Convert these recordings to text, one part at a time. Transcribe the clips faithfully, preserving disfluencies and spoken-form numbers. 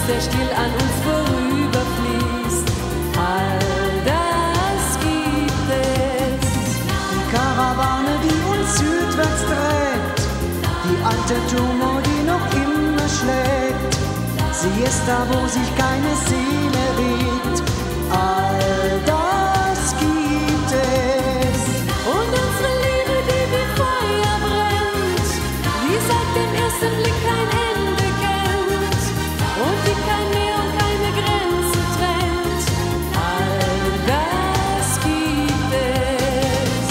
der still an uns vorüberfließt. All das gibt es. Die Karawane, die uns südwärts trägt, die alte Tumor, die noch immer schlägt. Sie ist da, wo sich keine Seele regt. All das gibt es. Und unsere Liebe, die wie Feuer brennt, die seit dem ersten Blick kein Ende kennt und die kein Meer und keine Grenze trennt. All das gibt es.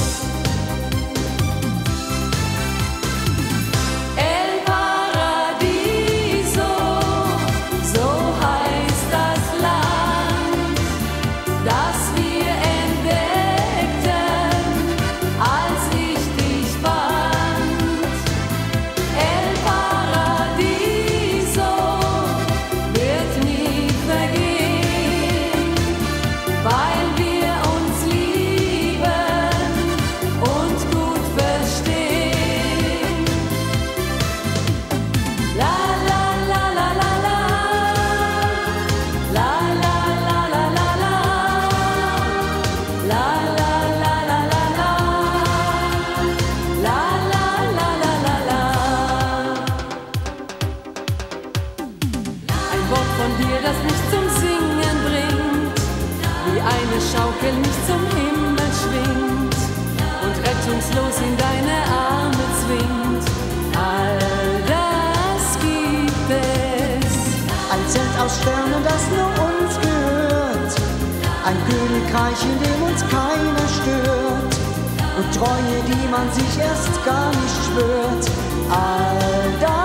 El Paradiso, so heißt das Land, das wir entdeckten, als ich dich fand. El Paradiso wird nie vergehen, weil wir uns lieben und gut verstehen. La la la la la la, la la la la la la, la la la la la la, la la la la la la. Ein Wort von dir, das mich zum Singen bringt, wie eine Schaukel mich zum Himmel schwingt und rettungslos in deine Arme zwingt. All das gibt es. Ein Zelt aus Sternen, das nur uns gehört. Ein Königreich, in dem uns keiner stört. Und Treue, die man sich erst gar nicht schwört. All das